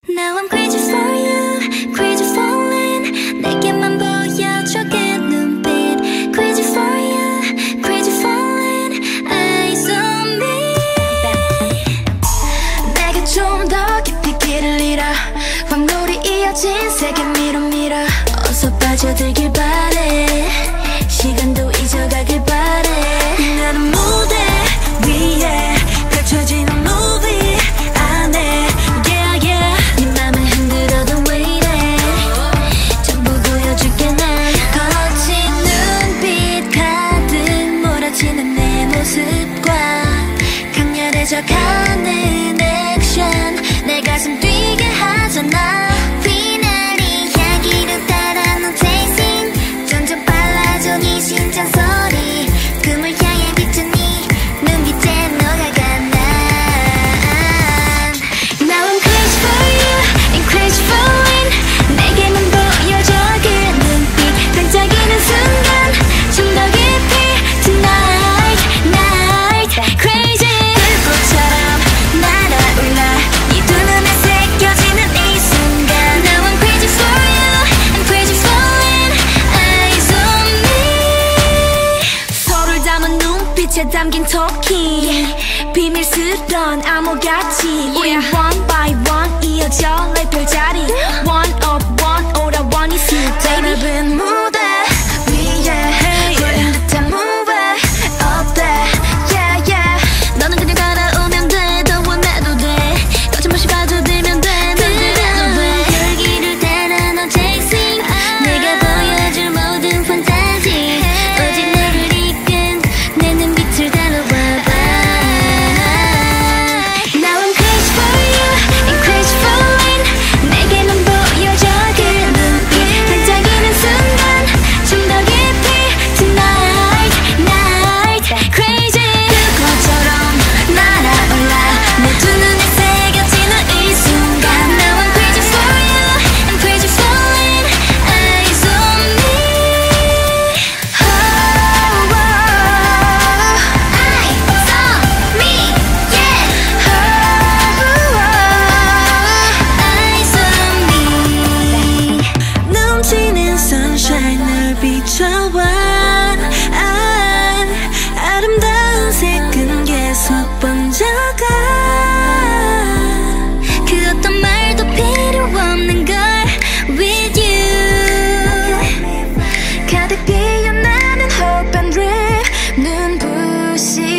Now I'm crazy for you, crazy falling. 내게만 보여줘 그 눈빛. Crazy for you, crazy falling. Eyes on me. 내가 좀 더 깊이 길을 잃어. 광물이 이어진 세계 밀어 어서 빠져들길 바래. 시간도 잊어가길 바래. 나는 무대 위에 펼쳐지는 movie 안에 yeah yeah. 네 맘을 흔들어도 왜 이래. 전부 보여줄게 난. 거친 눈빛 가득 몰아치는 내 모습과 강렬해져가는 액션 내 가슴 뛰게 하잖아. 피날리 향기를 따라 넌 chasing. 점점 빨라져 네 심장 소리. 꿈을 향해 비춘 네 눈빛에 녹아가 난. Now I'm crazy for you and crazy falling. 내게만 보여줘 그 눈빛. 반짝이는 순간 좀 더 깊이 tonight night crazy. 불꽃처럼 날아올라 네 두 눈에 새겨지는 이 순간. Now I'm crazy for you and crazy falling. Eyes on me. 서로를 담은 눈빛에 담긴 talking. 비밀스런 암호같이 우리 one by one 이어져 내 별자리. One up one all I want is you baby. 넓은 무대 위에 흐린 듯한 movie 어때 yeah yeah. 너는 그냥 따라오면 돼. 더 원해도 돼. 거침없이 빠져들면 돼. 난 들어도 돼. 열기를 따라 넌 chasing. 내가 보여줄 모든 판타지 오직 너를 이끈 내 눈빛을 달아봐봐. Now I'm crazy for you and crazy falling. 내게만 보여줘 그 눈빛. 반짝이는 순간 좀 더 깊이 tonight night crazy. 불꽃처럼 날아올라 내 두 눈에 새겨지는 이 순간. Now I'm crazy for you and crazy falling. Eyes on me. Oh, oh. Eyes on me, yeah. Oh, oh. Eyes on me. 넘치는 sunshine 널 비춰와. 아름다운 색은 계속 번져가. 그 어떤 말도 필요 없는 걸 with you. 가득 피어나는 hope and dream. 눈부신